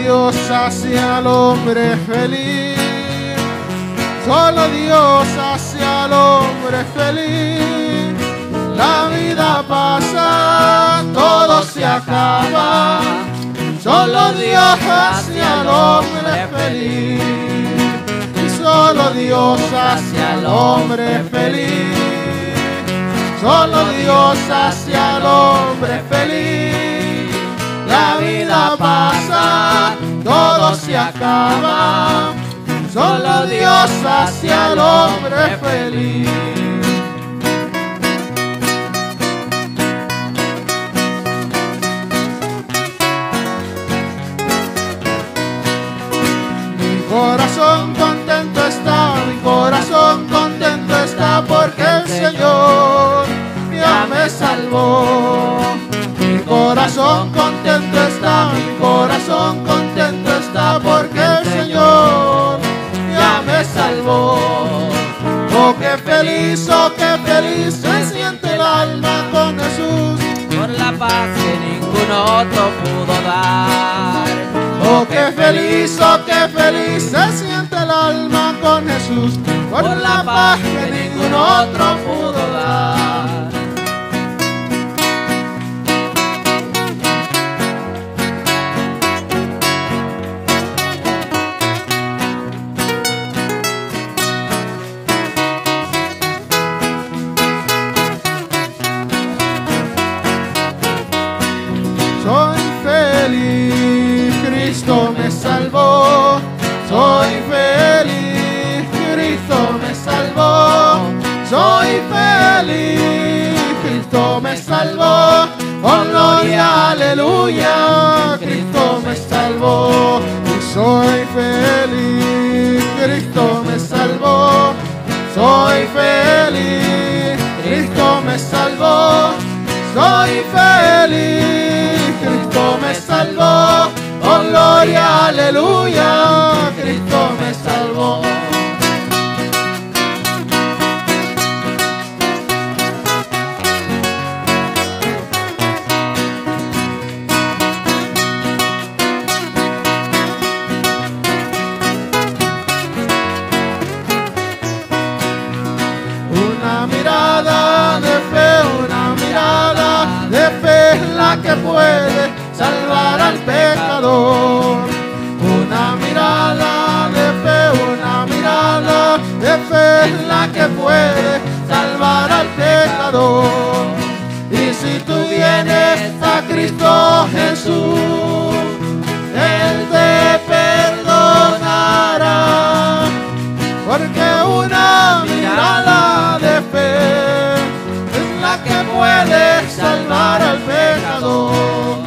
Dios hace al hombre feliz. Solo Dios hace al hombre feliz. La vida pasa, todo se acaba. Solo Dios hace al hombre feliz. Y solo Dios hace al hombre feliz. Solo Dios hace al hombre feliz. La vida pasa, todo se acaba. Solo Dios hace al hombre feliz. Mi corazón contento está, mi corazón contento está, porque el Señor ya me salvó. Mi corazón contento está, mi corazón contento está, porque el Señor ya me salvó. Oh, qué feliz se siente el alma con Jesús, por la paz que ningún otro pudo dar. oh, qué feliz se siente el alma con Jesús, por la paz que ningún otro pudo dar. Soy feliz, Cristo me salvó. Soy feliz, Cristo me salvó. Soy feliz, Cristo me salvó. Oh, gloria, aleluya, Cristo me salvó. Y soy feliz, Cristo me salvó. Soy feliz, Cristo me salvó. Soy feliz, Cristo me salvó. Oh, gloria, aleluya, Cristo me salvó. Una mirada de fe, una mirada de fe es la que puede salvar al pecador. Una mirada de fe, una mirada de fe es la que puede salvar al pecador. Y si tú vienes a Cristo Jesús, Él te perdonará, porque una mirada de fe es la que puede salvar al pecador.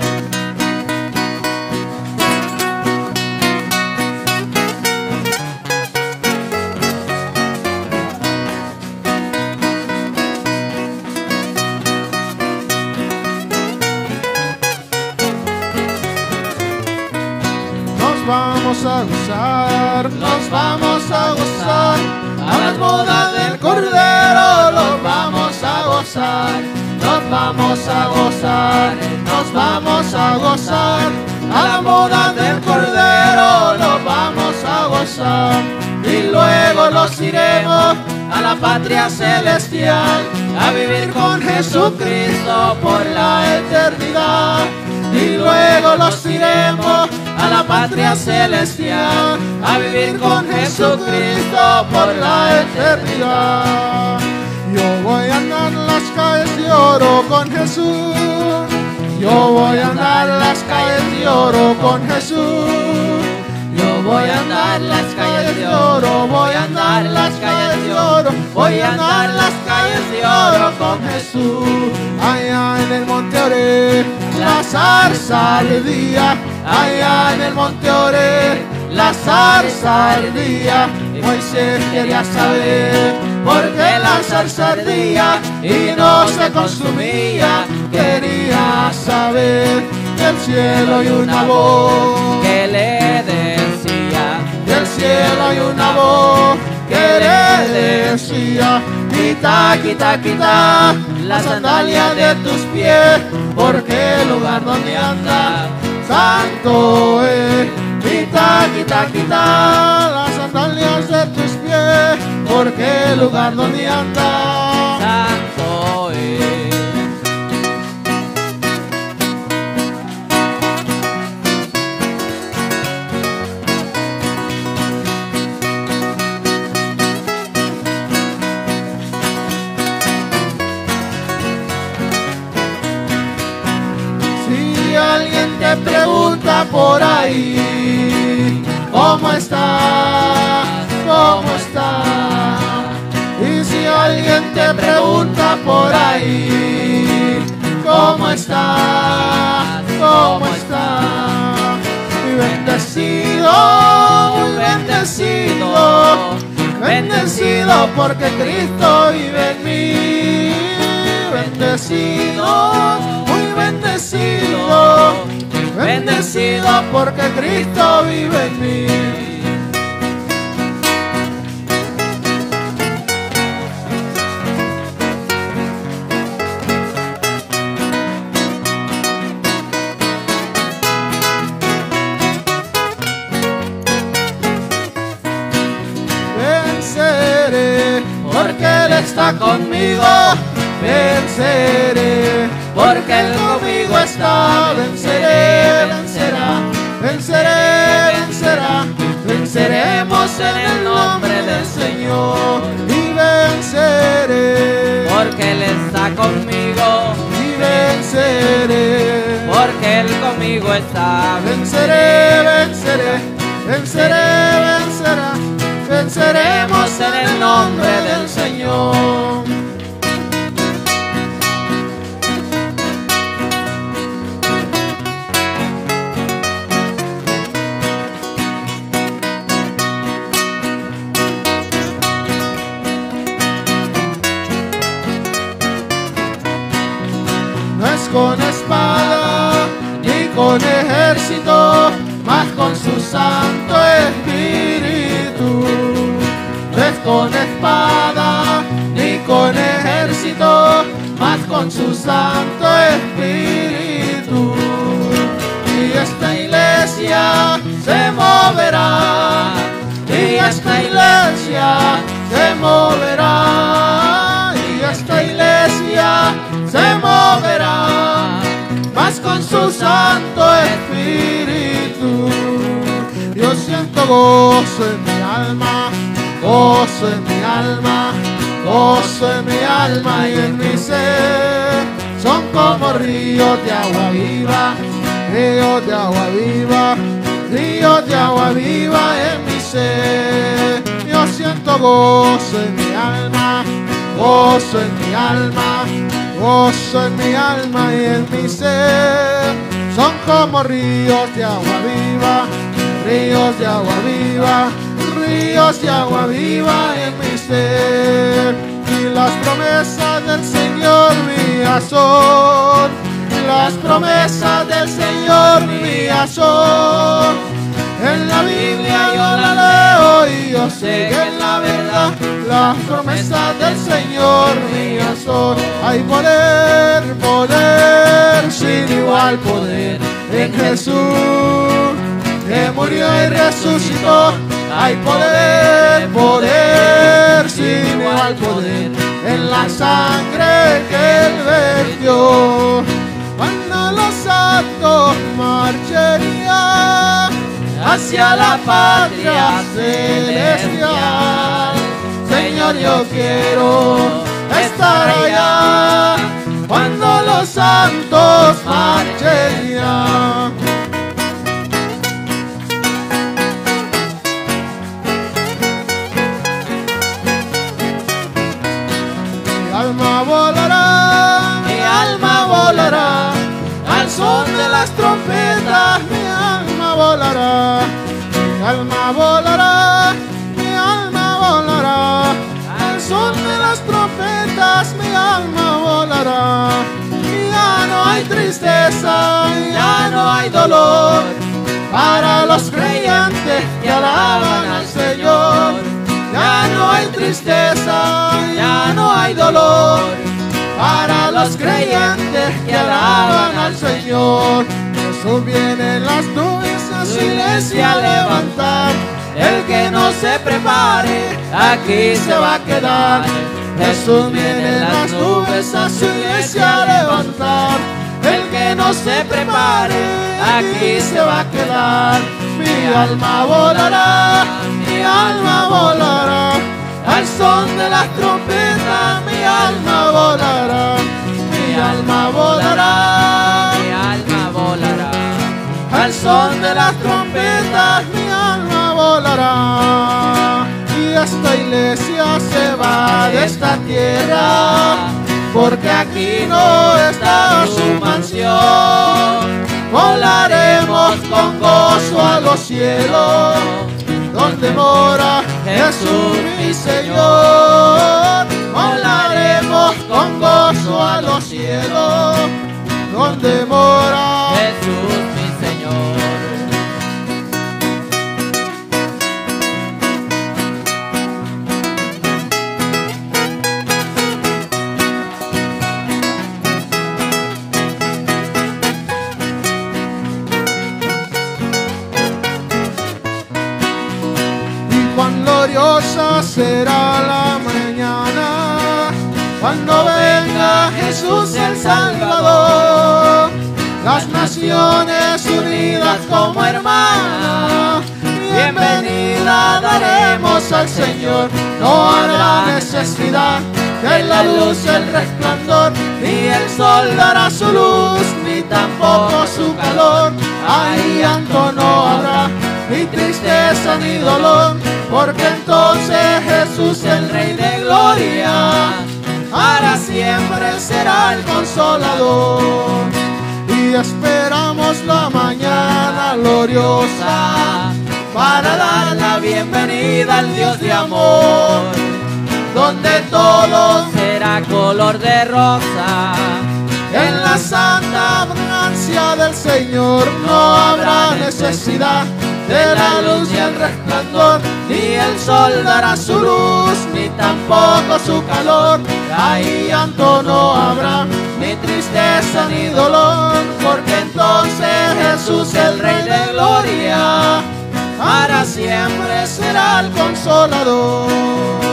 Nos vamos a gozar, nos vamos a gozar, a las bodas del Cordero los vamos a gozar, nos vamos a gozar, nos vamos a gozar, a la boda del Cordero los vamos a gozar, y luego los iremos a la patria celestial, a vivir con Jesucristo por la eternidad. Y luego los iremos a la patria celestial, a vivir con Jesucristo por la eternidad. Yo voy a andar las calles de oro con Jesús. Yo voy a andar las calles de oro con Jesús. Yo voy a andar las calles de oro, voy a andar las calles de oro, voy a andar las calles de oro con Jesús. Allá en el monte Oré, la zarza ardía. Allá en el monte Oré, la zarza ardía. Moisés quería saber por qué la zarza ardía y no se consumía. Quería saber del cielo hay una voz que le decía, del cielo hay una voz que le decía: quita, quita, quita la sandalia de tus pies, porque el lugar donde andas santo es. Quita, quita, quita las sandalias de tus pies, porque el lugar donde andas santo es. Si alguien te pregunta por ahí, ¿cómo estás? ¿Cómo estás? Y si alguien te pregunta por ahí, ¿cómo estás? ¿Cómo estás? Y bendecido, muy bendecido, bendecido porque Cristo vive en mí. Bendecido, muy bendecido, bendecido porque Cristo vive en mí. Venceré porque Él está conmigo. Venceré porque Él conmigo está. Venceré, vencerá, venceré, vencerá. Venceremos en el nombre del Señor. Y venceré Porque Él está conmigo, y venceré. porque Él conmigo está. Venceré, venceré, venceré, vencerá. Venceremos en el nombre del Señor. No es con espada ni con ejército, mas con su Santo Espíritu. No es con espada ni con ejército, mas con su Santo Espíritu. Y esta iglesia se moverá, y esta iglesia se moverá, y esta iglesia se moverá, mas con su Santo Espíritu. Yo siento gozo en mi alma, gozo en mi alma, gozo en mi alma y en mi ser. Son como ríos de agua viva, ríos de agua viva, ríos de agua viva en mi ser. Yo siento gozo en mi alma, gozo en mi alma, gozo en mi alma y en mi ser. Son como ríos de agua viva, ríos de agua viva, ríos de agua viva en mi ser. Y las promesas del Señor mías son, las promesas del Señor mías son. En la Biblia yo la leo y yo sé que en la verdad las promesas del Señor mías son. Hay poder, poder, sin igual poder en Jesús, que murió y resucitó. Hay poder, poder, sin igual poder en la sangre que Él vertió. Cuando los santos marcharían hacia la patria celestial, Señor, yo quiero estar allá cuando los santos marcharían. Mi alma volará al son de las trompetas. Mi alma volará, mi alma volará, mi alma volará al son de las trompetas. Mi alma volará. Ya no hay tristeza, ya no hay dolor para los creyentes que alaban al Señor. Ya no hay tristeza, ya no hay dolor para los creyentes que alaban al Señor. Jesús viene en las nubes su iglesia a levantar. El que no se prepare, aquí se va a quedar. Jesús viene en las nubes a su iglesia a levantar. El que no se prepare, aquí se va a quedar. Mi alma volará, mi alma volará, al son de las trompetas mi alma volará, mi alma volará, Mi alma volará. al son de las trompetas mi alma volará. Y esta iglesia se va de esta tierra, porque aquí no está su mansión. Volaremos con gozo a los cielos, donde mora Jesús mi Señor. Volaremos con gozo a los cielos, donde mora Jesús mi Señor. Cuán gloriosa será la mañana, cuando venga Jesús el Salvador. Las naciones unidas como hermanas, bienvenida daremos al Señor. No habrá necesidad de la luz el resplandor, ni el sol dará su luz, ni tampoco su calor. Ahí llanto no habrá, ni tristeza ni dolor, porque entonces Jesús el Rey de Gloria para siempre será el Consolador. Y esperamos la mañana gloriosa para dar la bienvenida al Dios de amor, donde todo Será color de rosa. en la santa abundancia del Señor. No habrá necesidad de la luz y el resplandor, ni el sol dará su luz, ni tampoco su calor. Ahí llanto no habrá, ni tristeza ni dolor, porque entonces Jesús el Rey de Gloria para siempre será el Consolador.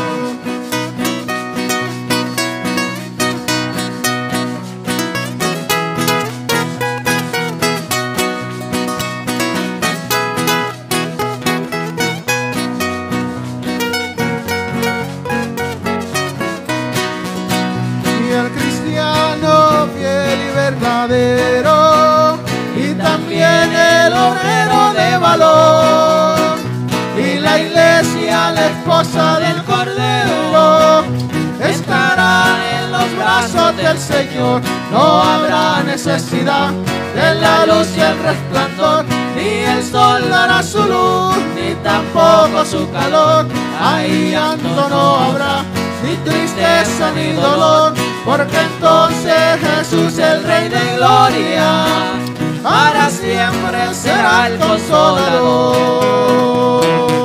Y también el obrero de valor, y la iglesia, la esposa del Cordero, estará en los brazos del Señor. No habrá necesidad de la luz y el resplandor, ni el sol dará su luz, ni tampoco su calor. Ahí llanto no habrá, ni tristeza ni dolor, porque entonces Jesús el Rey de Gloria para siempre será el Consolador.